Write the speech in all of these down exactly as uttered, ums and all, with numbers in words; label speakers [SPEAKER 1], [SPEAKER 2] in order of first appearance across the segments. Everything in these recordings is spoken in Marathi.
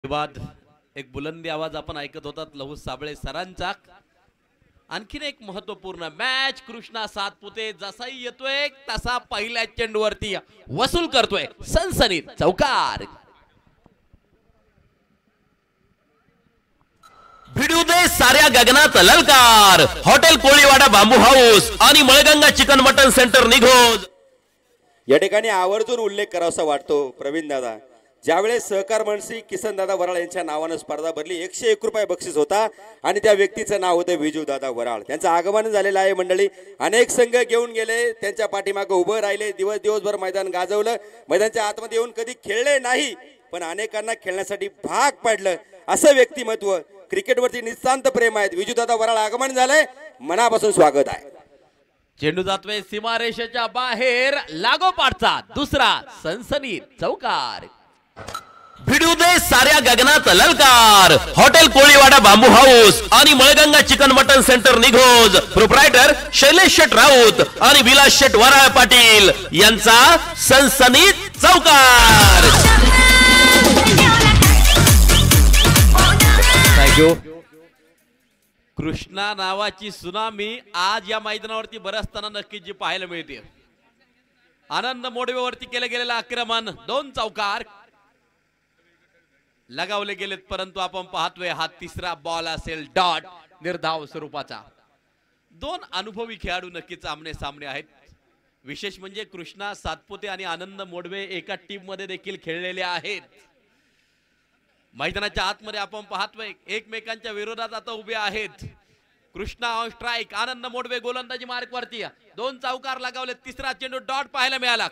[SPEAKER 1] बाद एक बुलंदी आवाज आपण ऐकत होतात लहू साबळे सरांचा। आणखीन एक महत्वपूर्ण मॅच कृष्णा सातपुते जसाही येतोय तसा पहिल्या चेंडूवरती वसूल करतोय सनसनीत चौकार।
[SPEAKER 2] भिडू दे साऱ्या गगनात ललकार। हॉटेल कोळीवाडा बांबू हाऊस आणि Malganga chicken mutton centre Nighoj
[SPEAKER 3] या ठिकाणी आवर्जून उल्लेख करावासा वाटतो प्रवीण दादा। ज्यावेळेस सहकार मनसी किसन दादा वराळ यांच्या नावाने स्पर्धा भरली एकशे एक रुपये बक्षीस होता आणि त्या व्यक्तीचं नाव होतं विजू दादा वराळ। त्यांचं आगमन झालेलं आहे मंडळी। अनेक संघ घेऊन गेले त्यांच्या पाठीमागे उभं राहिले दिवस दिवसभर मैदान गाजवलं। मैदानाच्या आतमध्ये येऊन कधी खेळले नाही पण अनेकांना खेळण्यासाठी भाग पाडलं असं व्यक्तिमत्व क्रिकेटवरती निस्तांत प्रेम आहे। विजू दादा वराळ आगमन झालंय मनापासून स्वागत आहे।
[SPEAKER 1] चेंडू जातोय सीमारेषेच्या बाहेर लागोपाठचा दुसरा सनसनीत चौकार।
[SPEAKER 2] भिडू दे साऱ्या गगनात ललकार। हॉटेल कोळीवाडा बांबू हाऊस आणि Malganga chicken mutton centre Nighoj proprietor Shailesh Shet Raut आणि विलास शेट वराळ पाटील यांचा सनसनीत चौकार।
[SPEAKER 1] थँक्यू। कृष्णा नावाची सुनामी आज या मैदानावरती बरसताना नक्कीच जी पाहायला मिळते। आनंद मोडवेवरती केले गेलेलं आक्रमण दोन चौकार लगावले गेलेत परंतु आपण पाहतोय हा तिसरा बॉल असेल डॉट निर्धाव स्वरूपाचा। दोन अनुभवी खेळाडू नक्कीच आमने सामने आहेत। विशेष म्हणजे कृष्णा सातपुते आणि आनंद मोडवे एका टीम मध्ये देखील खेळलेले आहेत। मैदानाच्या आतमध्ये आपण पाहतोय एकमेकांच्या विरोधात आता उभे आहेत। कृष्णा ऑन स्ट्राइक आनंद मोडवे गोलंदाजी मार्क वरती दोन चौकार लगावले तिसरा चेंडू डॉट पाहायला मिळाला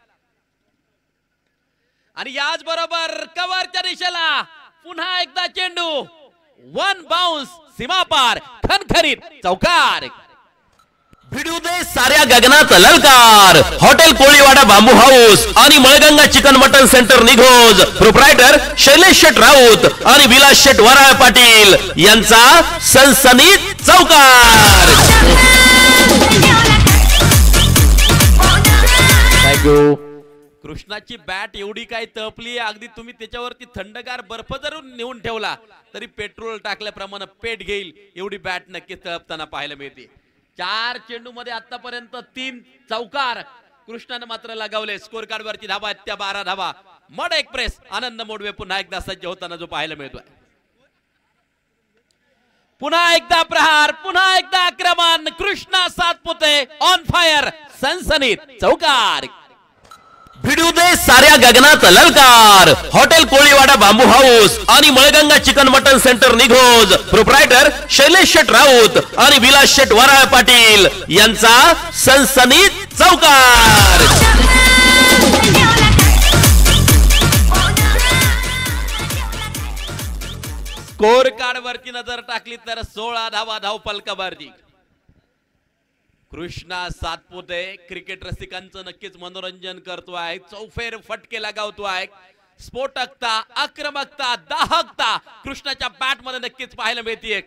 [SPEAKER 1] आणि याच बरोबर कव्हरच्या दिशेला पुन्हा एकदा चेंडू वन बाउन्स सीमापार खणखरीत चौकार।
[SPEAKER 2] भिडू दे साऱ्या गगनात ललकार। हॉटेल कोळीवाडा बांबू हाऊस आणि Malganga chicken mutton centre Nighoj proprietor Shailesh Shet Raut आणि विलास शेट वराळ पाटील यांचा सनसनीत चौकार।
[SPEAKER 1] थँक्यू। कृष्णाची बॅट एवढी काही तपली अगदी तुम्ही त्याच्यावरती थंडगार बर्फ जर नेऊन ठेवला तरी पेट्रोल टाकल्याप्रमाणे पेट घेईल एवढी बॅट नक्कीच तळपताना पाहायला मिळते। चार चेंडू मध्ये आतापर्यंत तीन चौकार कृष्णाने मात्र लगावले। स्कोर कार्ड वरती धावा त्या बारा धावा मड एक्सप्रेस आनंद मोडवे पुन्हा एकदा सज्ज होताना जो पाहायला मिळतोय। पुन्हा एकदा प्रहार पुन्हा एकदा आक्रमण कृष्णा सातपुते ऑन फायर सनसनीत चौकार।
[SPEAKER 2] भिडू दे साऱ्या गगनात ललकार। हॉटेल कोळीवाडा बांबू हाऊस आणि Malganga chicken mutton centre Nighoj proprietor Shailesh Shet Raut आणि विलास शेट वराळ पाटील यांचा सनसनीत चौकार।
[SPEAKER 1] स्कोर कार्ड वरती नजर टाकली तर सोळा धावा धावपलकावरती। कृष्णा सातपुते क्रिकेट रसिकांचं नक्कीच मनोरंजन करतोय। चौफेर फटके लगावतोय। स्फोटकता आक्रमकता दाहकता कृष्णाच्या बॅट मध्ये नक्कीच पाहायला मिळते।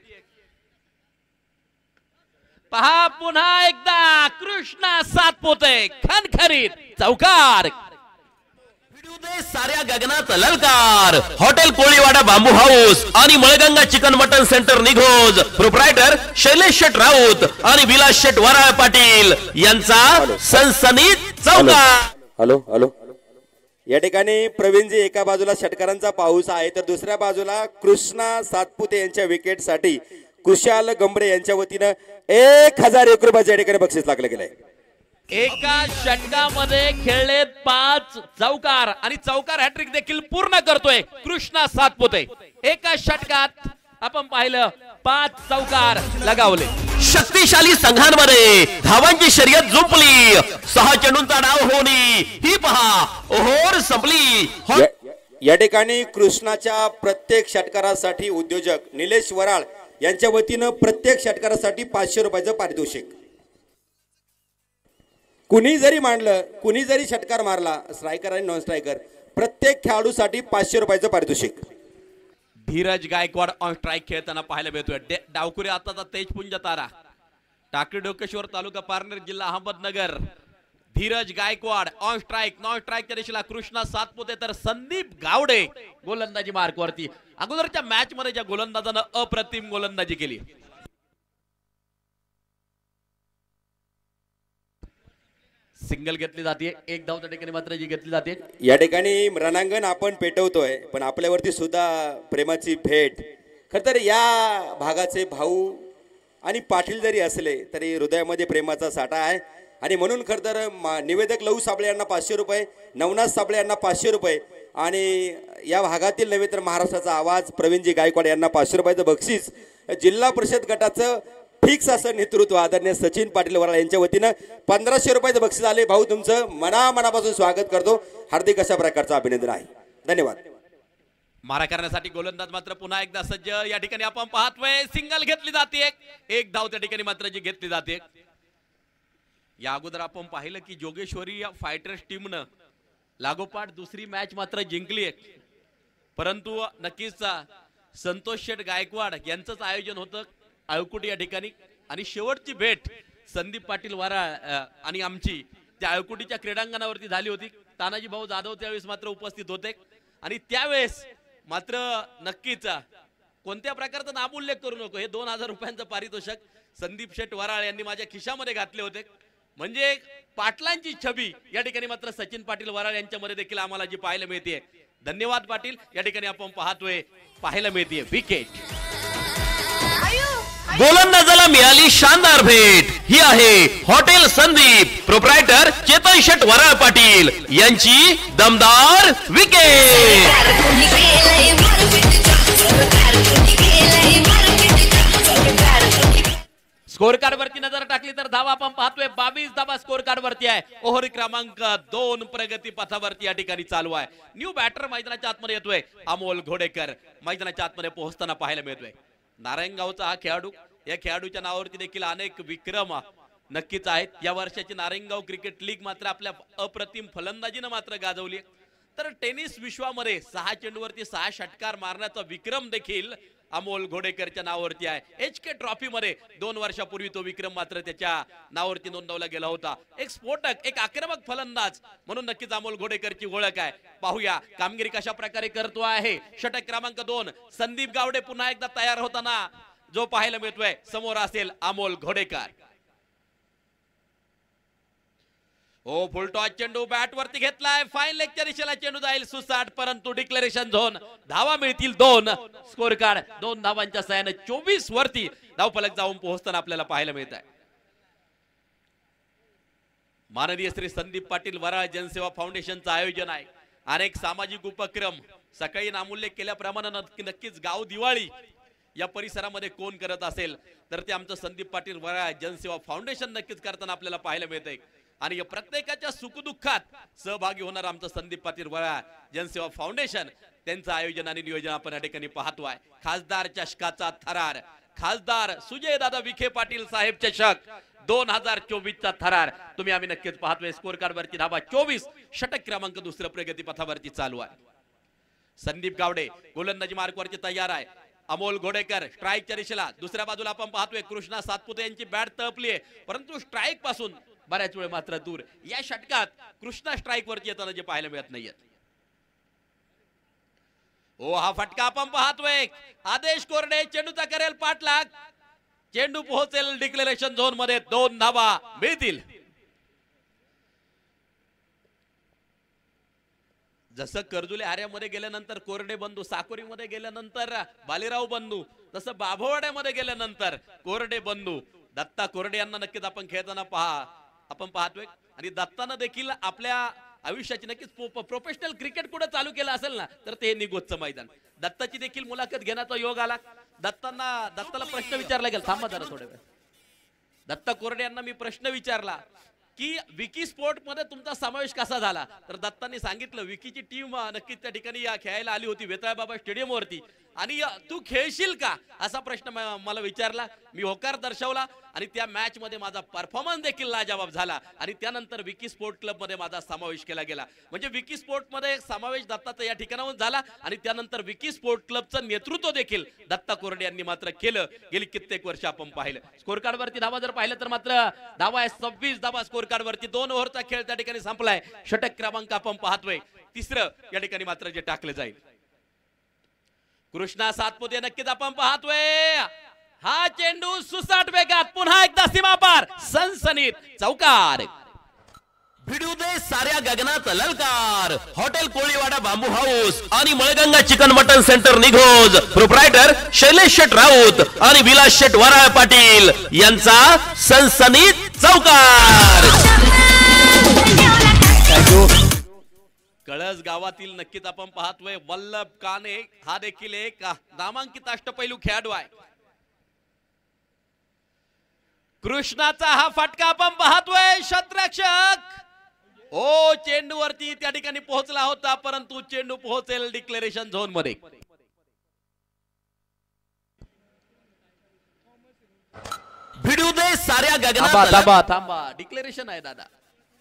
[SPEAKER 1] पहा पुन्हा एकदा कृष्णा सातपुते खणखरीत चौकार।
[SPEAKER 2] साऱ्या गगनात ललकार। हॉटेल कोळीवाडा बांबू हाऊस आणि Malganga chicken mutton centre Nighoj proprietor Shailesh Shet Raut आणि विलास शेट वराळ पाटील यांचा सनसनीत चौकार।
[SPEAKER 3] हॅलो हॅलो या ठिकाणी प्रवीणजी एका बाजूला षटकारांचा पाऊस आहे तर दुसऱ्या बाजूला कृष्णा सातपुते यांच्या विकेट साठी कुशाल गंबरे यांच्या वतीनं एक हजार एक रुपयाच्या ठिकाणी बक्षीस लागलं गेलंय।
[SPEAKER 1] एका षटकामध्ये खेळलेत पाच चौकार आणि चौकार हॅट्रिक देखील पूर्ण करतोय कृष्णा सातपुते। एका षटकात आपण पाहिलं पाच चौकार लगावले।
[SPEAKER 2] शक्तिशाली संघांमध्ये धावांची शर्यत जुंपली। सहा चेंडूंचा डाव होणी ही पहा ओहोर संपली।
[SPEAKER 3] या, या ठिकाणी कृष्णाच्या प्रत्येक षटकारासाठी उद्योजक निलेश वराळ यांच्या वतीनं प्रत्येक षटकारासाठी पाचशे रुपयाचं पारितोषिक। कुणी जरी मांडलं कुणी जरी षटकार मारला स्ट्रायकर आणि नॉन स्ट्रायकर प्रत्येक खेळाडूसाठी पाचशे रुपयाचं पारितोषिक।
[SPEAKER 1] धीरज गायकवाड ऑन स्ट्राइक खेळताना पाहायला मिळतोय। डावकुरी आताचा तेजपुंज तारा टाकळी डोकेश्वर तालुका पारनेर जिल्हा Ahmednagar Dheeraj Gaikwad on strike, non स्ट्राईकच्या दिशेला कृष्णा सातपुते तर संदीप गावडे गोलंदाजी मार्कवरती. अगोदरच्या मॅच मध्ये ज्या गोलंदाजानं अप्रतिम गोलंदाजी केली. सिंगल घेतली जाते, एक धाव त्या ठिकाणी मात्र जी घेतली जाते.
[SPEAKER 3] या ठिकाणी रणांगण आपण पेटवतोय, पण आपल्यावरती सुद्धा प्रेमाची भेट. खर तर या भागाचे भाऊ आणि पाटील जरी असले तरी हृदयामध्ये प्रेमाचा साठा आहे. आणि म्हणून खर तर निवेदक लहू साबळे यांना पाचशे रुपये, नवनाथ साबळे यांना पाचशे रुपये आणि या भागातील नव्हे तर महाराष्ट्राचा आवाज प्रवीणजी गायकवाड यांना पाचशे रुपयाचं बक्षीस. जिल्हा परिषद गटाचं फिक्स असं नेतृत्व आदरणीय सचिन पाटील वराळ यांच्या वतीनं पंधराशे रुपयाचं बक्षीस आले. भाऊ तुमचं मनामनापासून स्वागत करतो. हार्दिक अशा प्रकारचं अभिनंदन आहे. धन्यवाद.
[SPEAKER 1] मारा करण्यासाठी गोलंदाज मात्र पुन्हा एकदा सज्ज. या ठिकाणी आपण पाहतोय सिंगल घेतली जाते, एक एक धाव त्या ठिकाणी मात्र जी घेतली जाते. या अगोदर आपण पाहिलं की जोगेश्वरी या फायटर्स टीमनं लागोपाठ दुसरी मॅच मात्र जिंकली आहे. परंतु नक्कीच संतोष शेठ गायकवाड यांचंच आयोजन होतं आळकुटी या ठिकाणी आणि शेवटची भेट संदीप पाटील वाराळ आणि आमची त्या आळकुटीच्या क्रीडांगणावरती झाली होती. तानाजी भाऊ जाधव त्यावेळेस मात्र उपस्थित होते आणि त्यावेळेस मात्र नक्कीच कोणत्या प्रकारचा नामोल्लेख करू नको, हे दोन हजार रुपयांचं पारितोषिक संदीप शेठ वराळ यांनी माझ्या खिशामध्ये घातले होते. म्हणजे पाटलांची छबी या ठिकाणी मात्र सचिन पाटील वराळ यांच्यामध्ये देखील आम्हाला जी पाहायला मिळते. धन्यवाद पाटील. या ठिकाणी आपण पाहतोय पाहायला मिळते विकेट.
[SPEAKER 2] गोलंदाजाला मिळाली शानदार भेट. ही आहे हॉटेल संदीप, प्रोप्रायटर चेतन शेट वराळ पाटील यांची दमदार विकेट.
[SPEAKER 1] स्कोर कार्ड वरती नजर टाकली तर धावा आपण पाहतोय बावीस धावा स्कोर कार्ड वरती आहे. ओव्हर क्रमांक दोन प्रगती पथावरती या ठिकाणी चालू आहे. न्यू बॅटर मैदानाच्या आतमध्ये येतोय अमोल घोडेकर मैदानाच्या आतमध्ये पोहोचताना पाहायला मिळतोय. नारायणगावचा हा खेळाडू, या खेळाडूच्या नावावरती देखील अनेक विक्रम नक्कीच आहेत. या वर्षाची नारायणगाव क्रिकेट लीग मात्र आपल्या अप्रतिम फलंदाजीनं मात्र गाजवली. तर टेनिस विश्वामध्ये सहा चेंडूवरती सहा षटकार मारण्याचा विक्रम देखील अमोल घोडेकरच्या नावावरती आहे. एच के ट्रॉफी मध्ये दोन वर्षापूर्वी तो विक्रम मात्र त्याच्या नावावरती नोंदवला गेला होता. एक स्फोटक, एक आक्रमक फलंदाज म्हणून नक्कीच अमोल घोडेकरची ओळख आहे. पाहूया कामगिरी कशा प्रकारे करतो आहे. षटक क्रमांक दोन संदीप गावडे पुन्हा एकदा तयार होताना जो पाहायला मिळतोय समोर असेल अमोल घोडेकर. ओ फुलटॉस चेंडू बॅट वरती घेतलाय. फाईन लेगच्या दिशेला चेंडू जाईल सुसाट, परंतु डिक्लेरेशन झोन. धावा मिळतील दोन. स्कोर कार्ड दोन धावांच्या सहाय्याने चोवीस वरती धावफलक जाऊन पोहोचताना आपल्याला पाहायला मिळत आहे. माननीय श्री संदीप पाटील वराळ जनसेवा फाउंडेशनचं आयोजन आहे. अनेक सामाजिक उपक्रम सकाळी नामोल्लेख केल्याप्रमाणे नक्कीच गाव दिवाळी या परिसरामध्ये कोण करत असेल तर ते आमचं संदीप पाटील वराळ जनसेवा फाउंडेशन नक्कीच करताना आपल्याला पाहायला मिळतंय. आणि या प्रत्येकाच्या सुखदुःखात सहभागी होणार आमचं संदीप पाटील वराळ जनसेवा फाउंडेशन, त्यांचं आयोजन आणि नियोजन आपण या ठिकाणी पाहतोय. खासदार चषकाचा थरार, खासदार सुजय दादा विखे पाटील साहेब चषक दोन हजार चोवीस चा थरार तुम्ही आम्ही नक्कीच पाहतोय. स्कोर कार्ड वरती धावा चोवीस. षटक क्रमांक दुसरं प्रगती पथावरती चालू आहे. संदीप गावडे गोलंदाजी मार्कवरती तयार आहे. अमोल घोडेकर स्ट्राईकच्या दिशेला. दुसऱ्या बाजूला आपण पाहतोय कृष्णा सातपुते यांची बॅट तळपली आहे, परंतु स्ट्राईक पासून बऱ्याच वेळ मात्र दूर. या षटकात कृष्णा स्ट्राईक वरती येताना जे पाहायला मिळत नाहीये. ओ हा फटका आपण पाहतोय. आदेश कोरडे चेंडूचा करेल पाठलाग. चेंडू पोहोचेल डिक्लेरेशन झोन मध्ये. दोन धावा मिळतील. जसं कर्जुले आर्यामध्ये गेल्यानंतर कोरडे बंधू, साकोरीमध्ये गेल्यानंतर बालेराव बंधू, तसं बाभवाड्यामध्ये गेल्यानंतर कोरडे बंधू दत्ता कोरडे यांना नक्कीच आपण खेळताना पहा आपण पाहतोय. आणि दत्तानं देखील आपल्या आयुष्याची नक्कीच प्रोफेशनल क्रिकेट कुठे चालू केलं असेल ना तर ते निगोजचं मैदान. दत्ताची देखील मुलाखत घेण्याचा योग आला. दत्तांना दत्ताला प्रश्न विचारला गेला. थांबा जरा थोड्या वेळ. दत्ता कोरडे यांना मी प्रश्न विचारला की विकी स्पोर्ट मध्ये तुमचा समावेश कसा झाला, तर दत्तांनी सांगितलं विकीची टीम नक्कीच त्या ठिकाणी या खेळायला आली होती वेताळ बाबा स्टेडियम वरती आणि तू खेळशील का असा प्रश्न मला विचारला. मी होकार दर्शवला आणि त्या मॅच मध्ये माझा परफॉर्मन्स देखील लाजवाब झाला आणि त्यानंतर विकी स्पोर्ट क्लब मध्ये माझा समावेश केला गेला. म्हणजे विकी स्पोर्ट मध्ये समावेश दत्ताचा या ठिकाणाहून झाला आणि त्यानंतर विकी स्पोर्ट क्लबचं नेतृत्व देखील दत्ता कोरडे यांनी मात्र केलं. गेली कित्येक वर्ष आपण पाहिलं. स्कोर कार्ड वरती धावा जर पाहिलं तर मात्र धावा आहे सव्वीस धावा स्कोर कार्ड वरती. दोन ओव्हरचा खेळ त्या ठिकाणी संपलाय. षटक क्रमांक आपण पाहतोय तिसरं या ठिकाणी मात्र जे टाकलं जाईल. कृष्णा सातपुते नक्कीच आपण पाहतोय. हा चेंडू सुसाट वेगात पुन्हा एकदा सीमा पार सनसनीत चौकार.
[SPEAKER 2] भिडू दे साऱ्या गगनात ललकार. हॉटेल कोळीवाडा बांबू हाऊस आणि Malganga chicken mutton centre Nighoj. Proprietor Shailesh Shet Raut आणि विलास शेट वराळ पाटील यांचा सनसनीत चौकार.
[SPEAKER 1] कळस गावातील नक्कीच आपण पाहतोय वल्लभ काने. हा देखील एक नामांकित अष्टपैलू खेळाडू आहे. कृष्णाचा हा फटका आपण पाहतोय. क्षेत्ररक्षक ओ चेंडूवरती त्या ठिकाणी पोहोचला होता परंतु चेंडू पोहोचेल डिक्लेरेशन झोन मध्ये.
[SPEAKER 2] भिडू दे साऱ्या गगनात.
[SPEAKER 1] थांबा थांबा थांबा डिक्लेरेशन आहे दादा.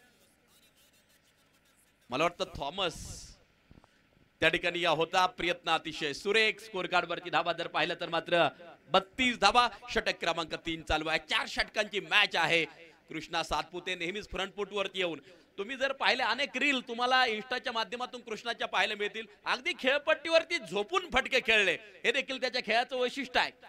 [SPEAKER 1] मला वाटतं थॉमस त्या ठिकाणी या होता. प्रयत्न अतिशय सुरेख. स्कोर कार्ड वरती धावा जर पाहिलं तर मात्र बत्तीस धावा. षटक क्रमांक तीन चालू आहे. चार षटकांची मॅच आहे. कृष्णा सातपुते नेहमीच फ्रंट फूट वरती येऊन तुम्ही जर पाहिले अनेक रील तुम्हाला इंस्टाच्या माध्यमातून कृष्णाच्या पाहायला मिळतील. अगदी खेळपट्टीवरती झोपून फटके खेळले. हे देखील त्याच्या खेळाचं वैशिष्ट्य आहे.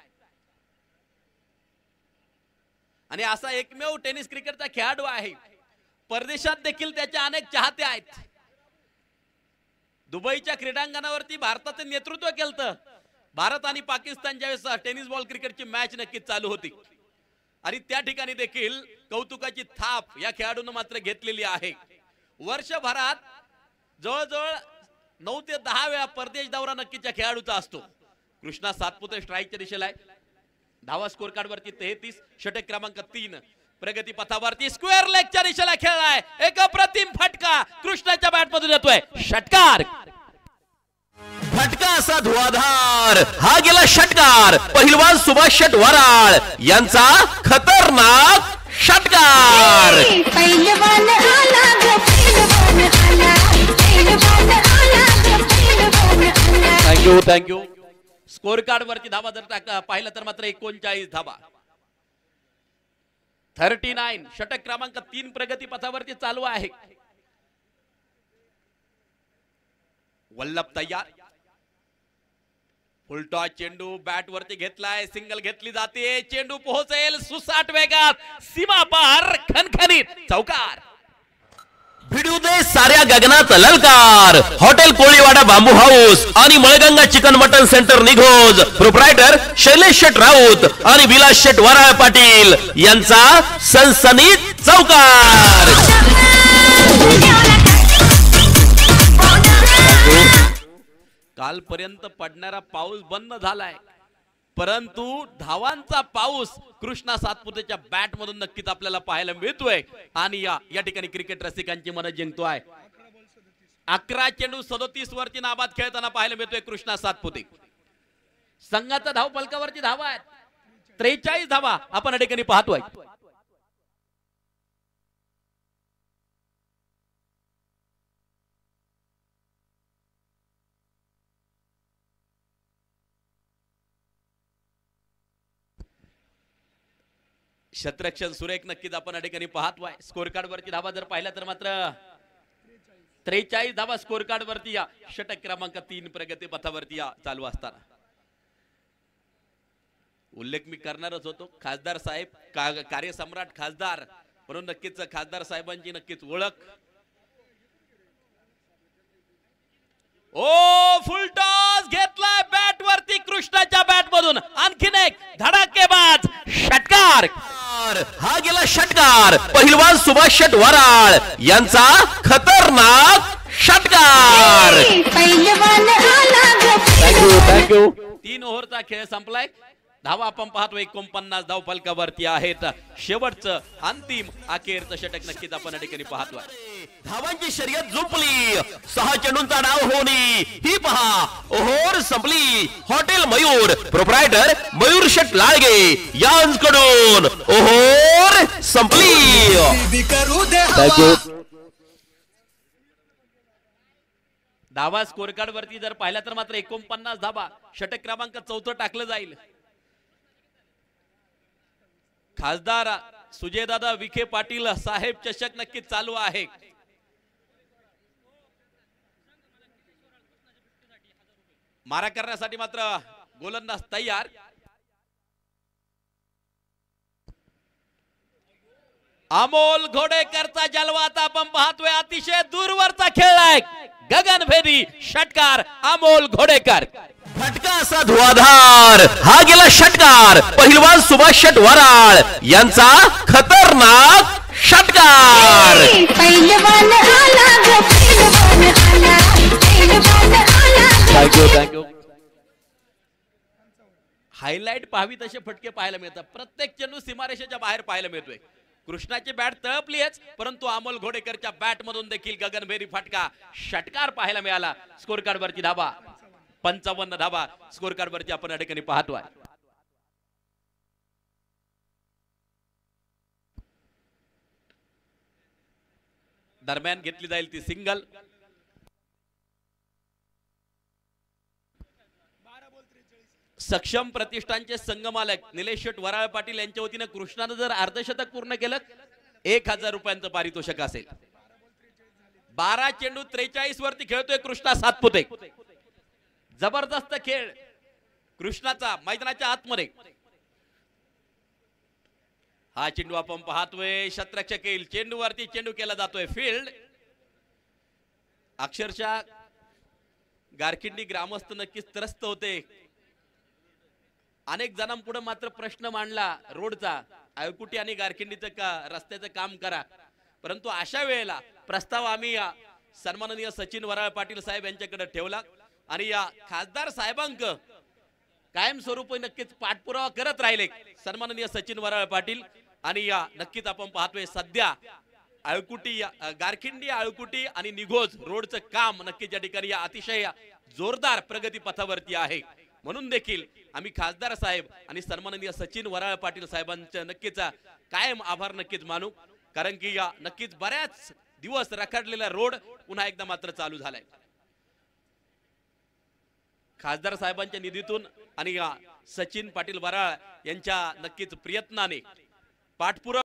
[SPEAKER 1] आणि असा एकमेव टेनिस क्रिकेटचा खेळाडू आहे. परदेशात देखील त्याचे अनेक चाहते आहेत. दुबईच्या क्रीडांगणावरती भारताचं नेतृत्व केलं. भारत आणि पाकिस्तान ज्यावेळेस टेनिस बॉल क्रिकेटची मॅच नक्कीच चालू होती आणि त्या ठिकाणी देखील कौतुकाची थाप या खेळाडूंना मात्र घेतलेली आहे. वर्षभरात जवळजवळ नऊ ते दहा वेळा परदेश दौरा नक्कीच्या खेळाडूचा असतो. कृष्णा सातपुते स्ट्राईकच्या दिशेला आहे. धावा स्कोर कार्ड वरती तेहतीस. षटक क्रमांक तीन. प्रगती पथावरती स्क्वेअर लेगच्या दिशेला खेळलाय. एक अप्रतिम फटका कृष्णाच्या बॅट मधून येतोय. षटकार.
[SPEAKER 2] फटका असा धुवाधार. हा गेला षटकार. पहिलवान सुभाष शेट वराळ यांचा खतरनाक षटकार.
[SPEAKER 1] Thank you thank you. स्कोर कार्ड वरती धावा जर पाहिलं तर मात्र एकोणचाळीस धावा. Thirty nine. षटक क्रमांक तीन प्रगती पथावरती चालू आहे. वल्लभ तयार. उलटा चेंडू बॅट वरती घेतलाय. सिंगल घेतली जाते. चेंडू पोहोचेल सुसाट वेगात सीमा पार खणखणीत चौकार.
[SPEAKER 2] भिडू दे साऱ्या गगनात ललकार. हॉटेल कोळीवाडा बांबू हाऊस आणि Malganga chicken mutton centre Nighoj. Proprietor Shailesh Shet Raut आणि विलास शेट वराळ पाटील यांचा सनसनीत चौकार.
[SPEAKER 1] कालपर्यंत पडणारा पाऊस बंद झालाय परंतु धावांचा पाऊस कृष्णा सातपुतेच्या बॅट मधून नक्कीच आपल्याला पाहायला मिळतोय आणि या या ठिकाणी क्रिकेट रसिकांची मन जिंकतोय. अकरा चेंडू सदोतीस वरती नाबाद खेळताना पाहायला मिळतोय कृष्णा सातपुते. संघाचा धाव फलकावरती धावा आहेत त्रेचाळीस धावा आपण या ठिकाणी पाहतोय. क्षेत्ररक्षण सुरेख नक्कीच आपण या ठिकाणी पाहतोय. स्कोर कार्ड वरती धावा जर पाहिला तर मात्र त्रेचाळीस धावा स्कोर कार्ड वरती या षटक क्रमांक तीन प्रगती पथावरती या चालू असताना उल्लेख मी करणारच होतो. खासदार साहेब कार्यसम्राट खासदार म्हणून नक्कीच खासदार साहेबांची नक्कीच ओळख. ओ फुल टॉस घेतलाय बॅट वरती कृष्णाच्या बॅट मधून. आणखीन एक धडाकेबाज षटकार.
[SPEAKER 2] हा गेला षटकार. पहिलवान सुभाष शेट वराळ यांचा खतरनाक षटकार.
[SPEAKER 1] Thank you thank you. तीन ओव्हरचा खेळ संपलाय. धावा आपण पाहतो एकोणपन्नास धाव फलकावरती आहेत. शेवटचं अंतिम अखेरचं षटक नक्कीच आपण या ठिकाणी पाहतोय.
[SPEAKER 2] धावांची शर्यत झुंपली, सहा चेंडूंचा डाव होणी ही पहा ओहोर संपली. हॉटेल मयूर प्रोप्रायटर मयूर शेट लाळगे यांकडून ओहोर संपली. थँक्यू.
[SPEAKER 1] धावा स्कोर कार्ड वरती जर पाहिला तर मात्र एकोणपन्नास धावा, षटक क्रमांक चौथं टाकलं जाईल. खासदार सुजयदादा विखे पाटील साहेब चषक नक्कीच चालू आहे. मारा करण्यासाठी मात्र गोलंदाज तयार. अमोल घोडेकरचा जलवा आता आपण पाहतोय. अतिशय दूरवरचा खेळ आहे, गगनभेदी षटकार अमोल घोडेकर.
[SPEAKER 2] फटका असा धुवाधार, हा गेला षटकार पहिलवान सुभाष शेट वराळ यांचा खतरनाक षटकार.
[SPEAKER 4] पहिलवान आला ग पहिलवान आला पहिलवान आला.
[SPEAKER 1] Thank you thank you. हायलाइट पाहावी तसे फटके पाहायला मिळतात. प्रत्येक चेंडू सीमारेषेच्या बाहेर पाहायला मिळतोय. कृष्णाची बॅट तळपलीच, परंतु अमोल घोडेकरच्या बॅट मधून देखील गगनभेदी फटका षटकार पाहायला मिळाला. स्कोर कार्ड वरती धावा पंचावन्न धावा स्कोर कार्ड वरती आपण या ठिकाणी पाहतोय. दरम्यान घेतली जाईल ती सिंगल. सक्षम प्रतिष्ठानचे संघमालक निलेश शेट वराळ पाटील यांच्या वतीने कृष्णानं जर अर्धशतक पूर्ण केलं एक हजार रुपयांचं पारितोषिक असेल. बारा चेंडू त्रेचाळीस वरती खेळतोय कृष्णा सातपुते. जबरदस्त खेळ कृष्णाचा मैदानाच्या आतमध्ये. हा चेंडू आपण पाहतोय शतरक्षक येईल. चेंडू वरती चेंडू केला जातोय फील्ड. अक्षरशः गारखिंडी ग्रामस्थ नक्कीच त्रस्त होते. अनेक जणांपुढे मात्र प्रश्न मांडला रोडचा, अळकुटी आणि गारखिंडीचं का रस्त्याचं काम करा. परंतु अशा वेळेला प्रस्ताव आम्ही सन्माननीय सचिन वराळ पाटील साहेब यांच्याकडे ठेवला आणि या खासदार साहेबांक कायमस्वरूपी नक्कीच पाठपुरावा करत राहिले सन्माननीय सचिन वराळ पाटील. आणि या नक्कीच आपण पाहतोय सध्या अळकुटी गारखिंडी अळकुटी आणि निघोज रोडचं काम नक्कीच या ठिकाणी अतिशय जोरदार प्रगती पथावरती आहे. म्हणून देखील आम्ही खासदार साहेब आणि सन्माननीय सचिन वराळ पाटील साहेबांचे नक्कीच कायम आभार नक्कीच मानू. कारण की या नक्कीच बऱ्याच दिवस रखडलेला रोड पुन्हा एकदा मात्र चालू झालाय. खासदार साहेबांच्या निधीतून आणि सचिन पाटील वराळ यांच्या नक्कीच प्रयत्नाने पाठपुरावा